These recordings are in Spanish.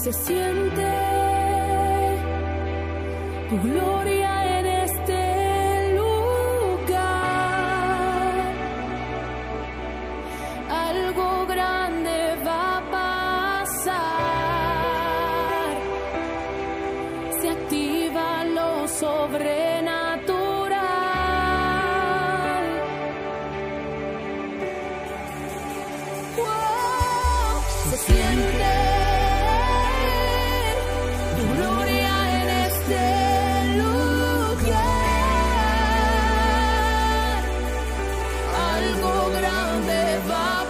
Se siente tu gloria en este lugar. Algo grande va a pasar. Se activa lo sobrenatural. Wow, se siente tu gloria en este lugar. Algo grande va a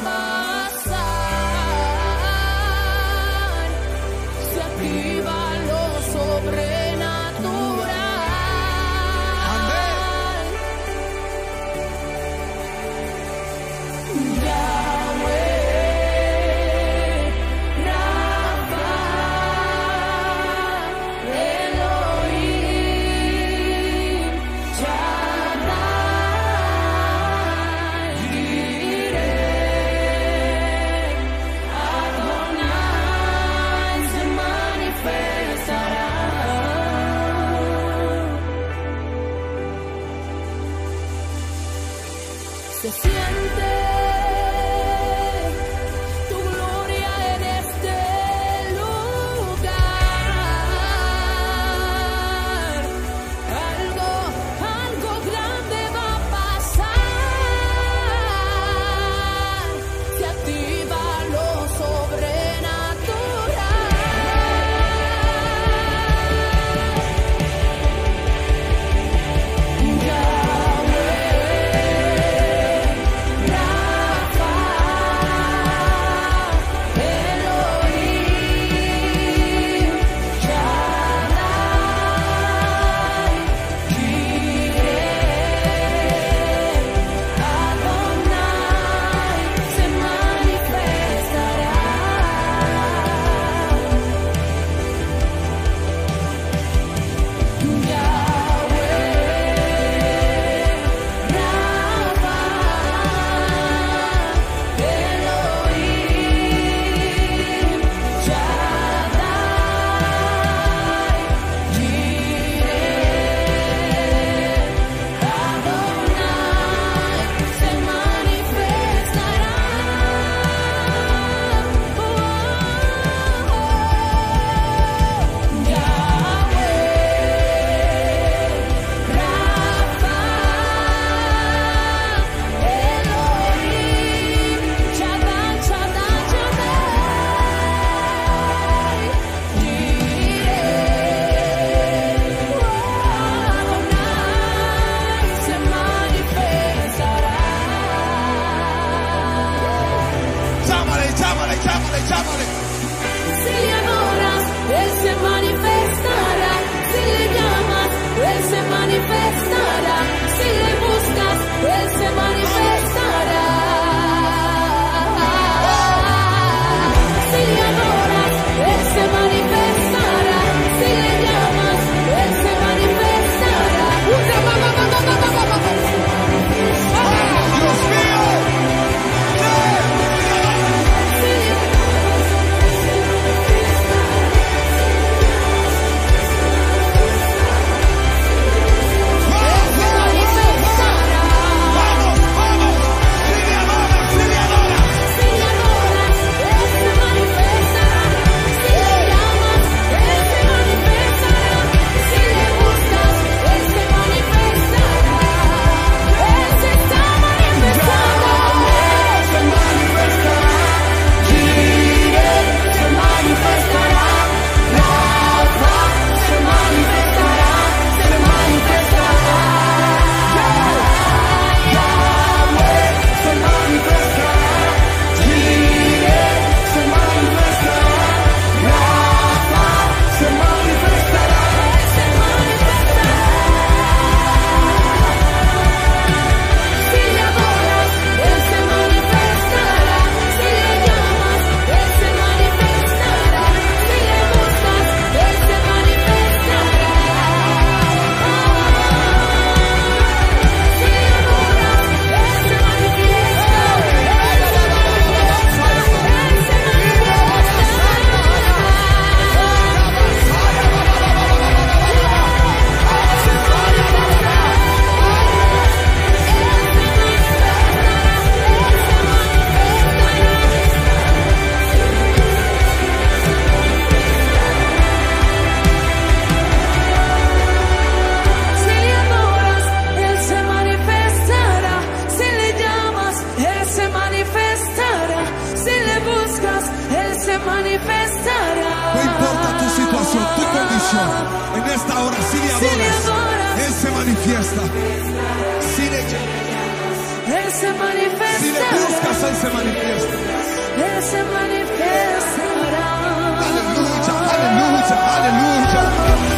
pasar. Se activa lo sobrenatural. Yahweh, Rafa, Elohim, Shaddai, Jireh, Adonai se manifestará. Se siente tu gloria en este lugar. Algo grande va a pasar. Se activa lo sobrenatural. Yahweh, Rafa, esta hora, si le Si le adoras, adoras, Él se manifiesta. Él se manifiesta. Si le buscas, Él se manifiesta. Él se manifestará. Aleluya, aleluya, aleluya.